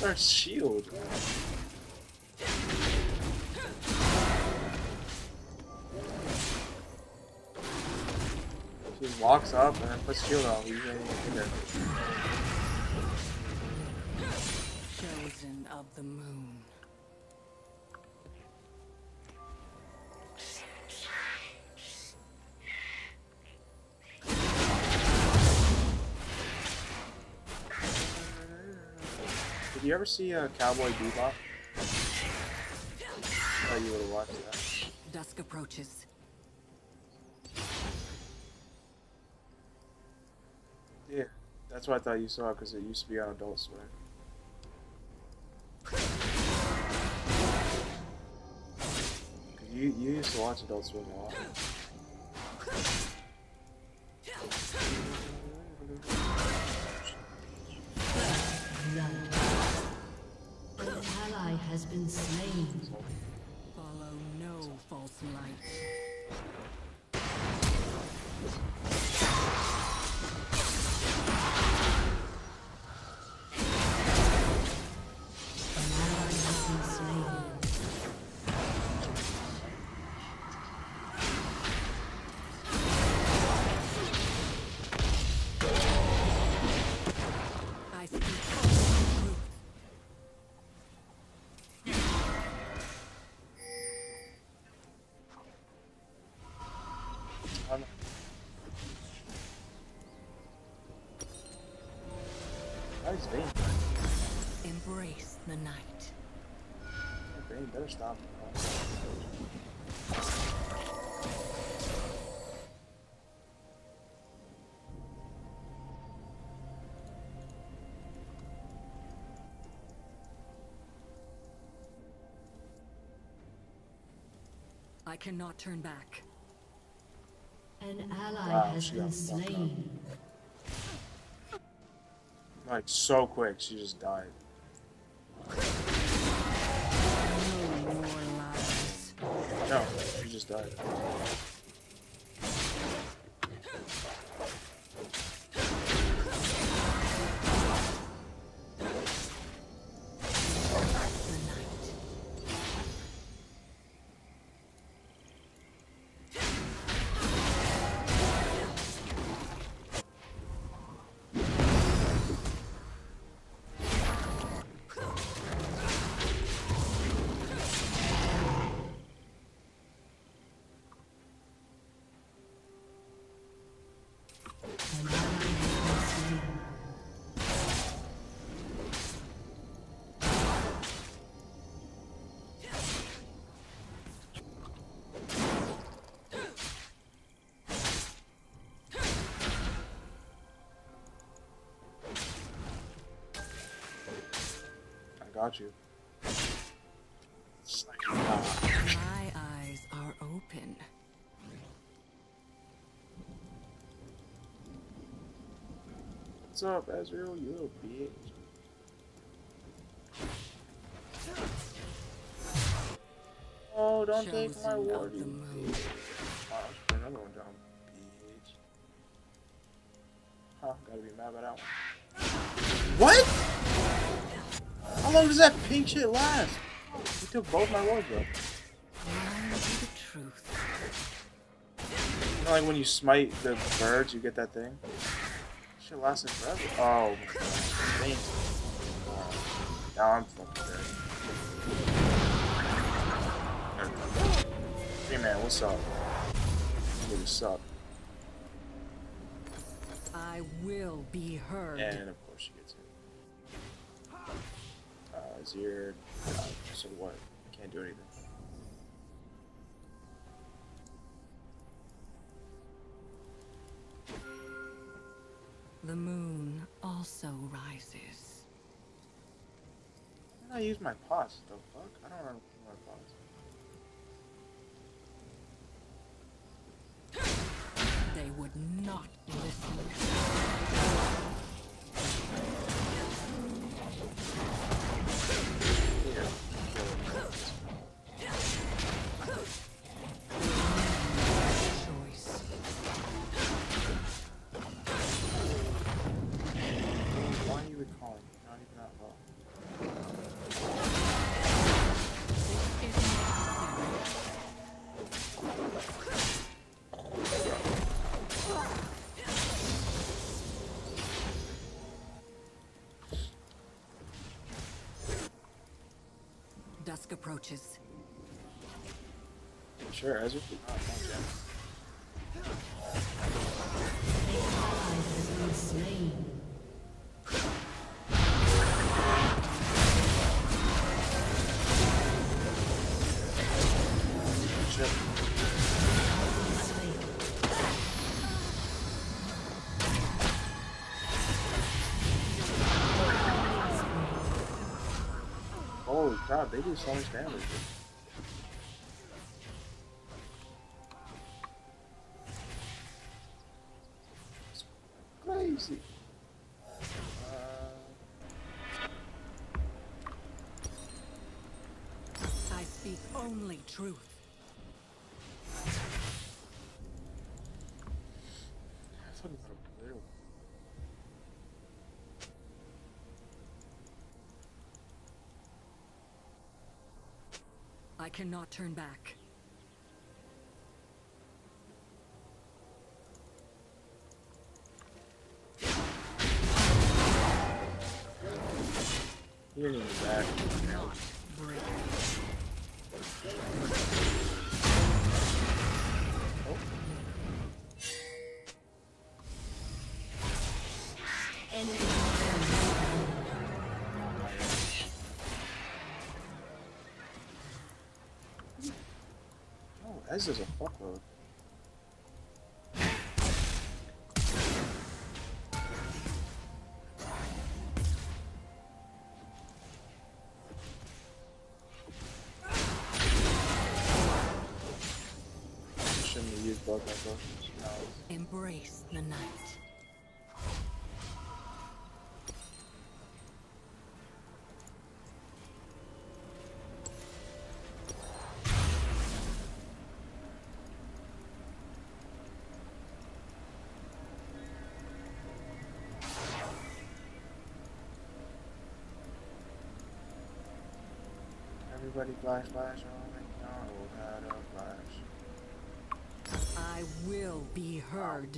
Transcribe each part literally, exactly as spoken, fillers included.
Our shield. She walks up and then puts shield on. You can't even get Chosen of the moon. Did you ever see a uh, Cowboy Bebop? I thought you would have watched that. Dusk approaches. Yeah, that's why I thought you saw it, because it used to be on Adult Swim. You, you used to watch Adult Swim a lot. An ally has been slain. Follow no false light. An ally has been slain. I speak truth. Um, Nice Vayne. Embrace the night. Vayne better stop. I cannot turn back. An ally Wow, has she been got fucked up. slain. Like, so quick, she just died. No more lies. No, she just died. The night. An ally has been slain. I got you. It's like, ah. My eyes are open. What's up, Ezreal? You little bitch. Oh, don't take my Chosen ward, of the you moon. bitch. Oh, let's put another one down, bitch. Huh, gotta be mad about that one. What? How long does that pink shit last? You took both my wards up. Learn the truth. You know, like when you smite the birds, you get that thing? Shit lasted forever. Oh my god. Thank you. Oh, now I'm fucking dead. Hey man, what's up? What's up? I will be heard. And of course she gets hit. Uh, Zir, uh, so what? Can't do anything. The moon also rises. Why did I use my pots? The fuck? I don't remember my pots. They would not listen. Yeah. Choice. Why are you recalling? Not even that well. Dusk approaches. Sure, Ezra. Oh, no, Jen. An ally has been slain. Shit. Holy crap, they do so much damage. It's crazy. Uh, I speak only truth. I thought about a little. I cannot turn back. You're in the back. Not break. Oh. Enemy Oh, Ezra's a fuckload. Shouldn't have used both my potions. No. Embrace the night. Everybody flash, flash, oh McDonald had a flash. I will be heard.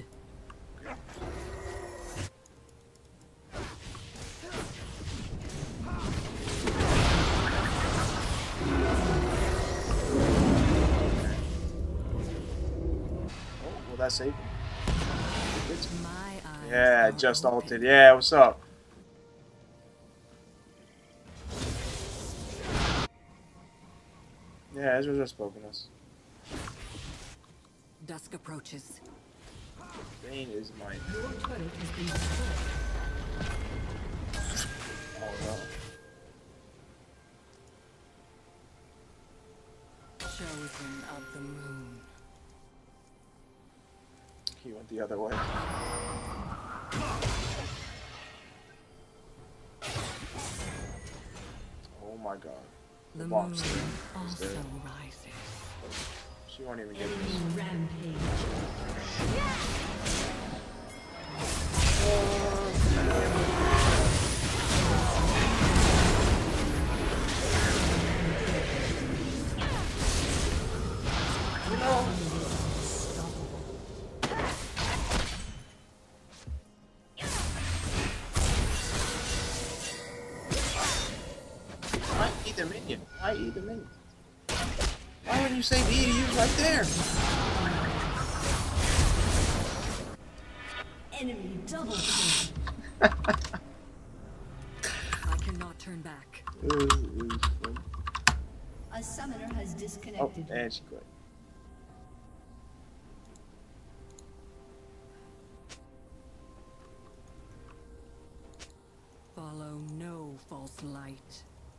Oh, well that saved him. My eyes Yeah, are just open. ulted. Yeah, what's up? Yeah, Ezra just spoken us. Dusk approaches. Bane is mine. Your turret has been destroyed. Oh no. Chosen of the moon. He went the other way. Oh my god. The bomb moon still is also there. rises. She won't even get this. Enemy rampage. You know, I eat the minion. I eat the minion. Why wouldn't you save E to use right there? Enemy double kill. I cannot turn back. Ooh, ooh, ooh. A summoner has Oh, disconnected. and she quit. Follow no false light.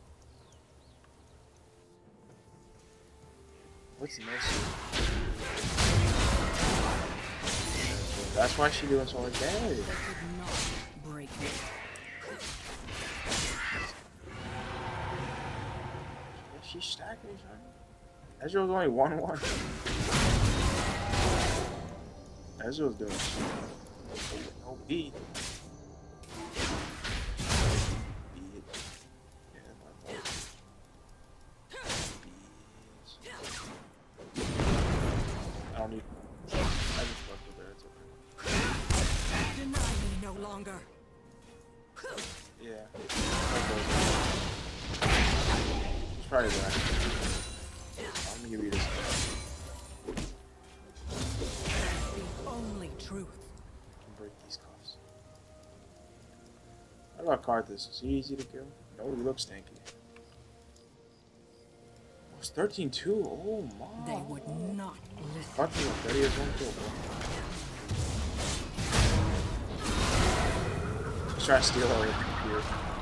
What's this? That's why she doing so much damage. They could not break me. Yeah, she stacked me, son. Ezra was only one one. Ezra was doing shit. No beat. Beat. Yeah, my fault. Beat. I don't need. I just fucked with her. It's okay. Deny me no longer. Yeah. Let's try that. I'm gonna give you this. The only truth. I can break these cuffs. How about Karthus? Is he easy to kill? No, he looks tanky. Oh, it's thirteen two. Oh my. They would not listen. Karthus, thirty is one kill, bro. Let's try to steal our computer.